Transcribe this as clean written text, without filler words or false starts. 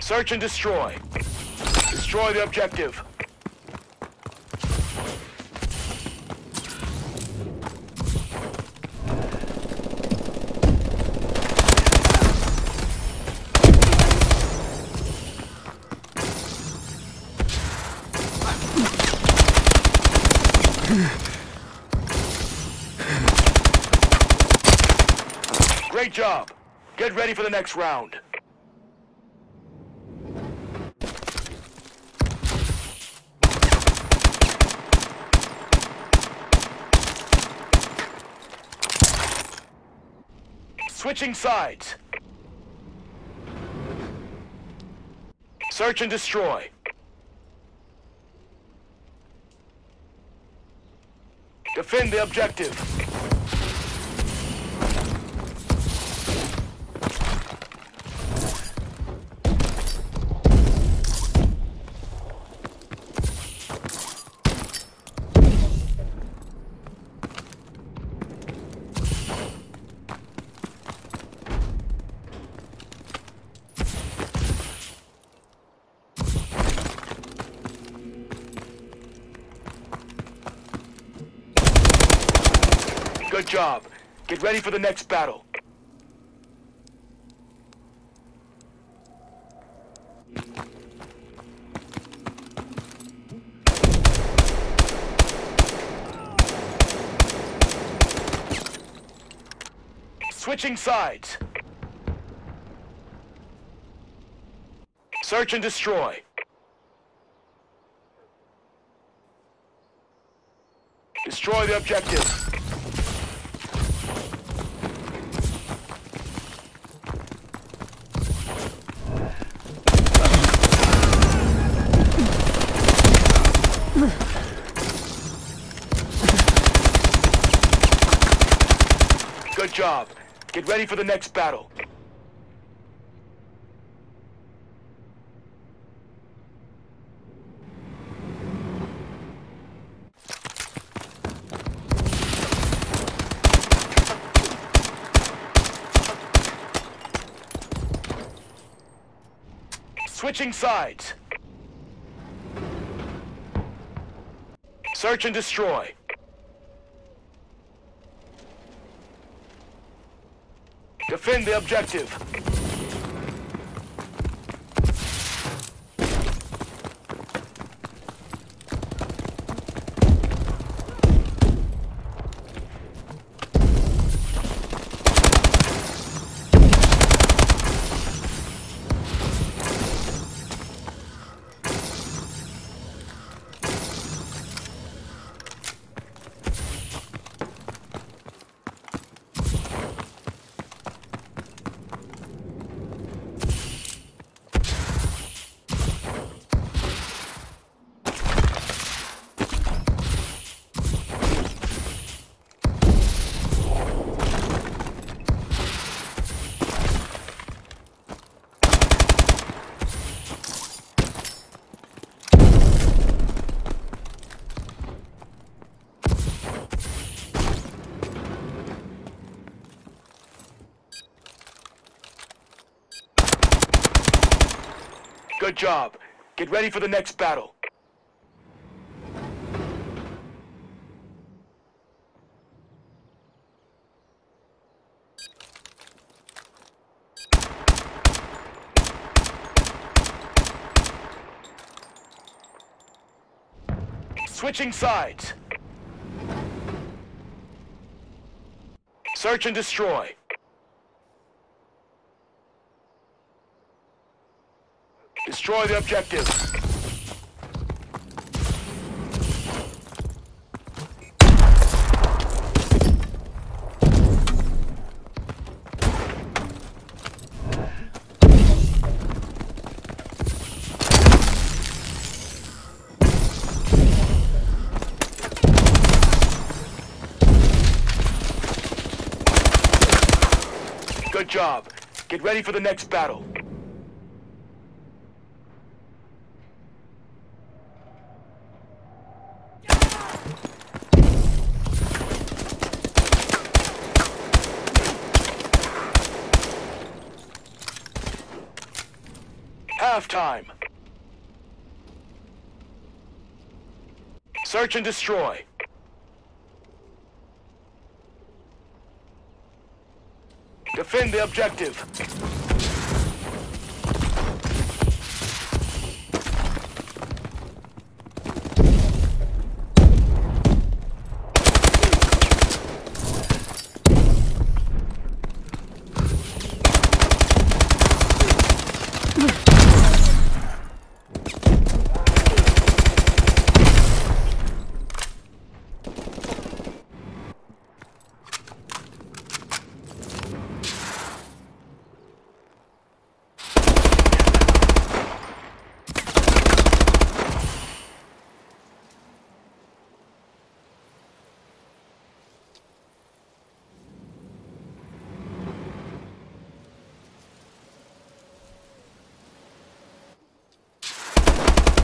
Search and destroy. Destroy the objective. Great job. Get ready for the next round. Switching sides. Search and destroy. Defend the objective. Good job. Get ready for the next battle. Switching sides. Search and destroy. Destroy the objective. Good job. Get ready for the next battle. Switching sides. Search and destroy. Defend the objective. Good job. Get ready for the next battle. Switching sides. Search and destroy. Destroy the objective. Good job. Get ready for the next battle. halftime. Search and destroy. Defend the objective.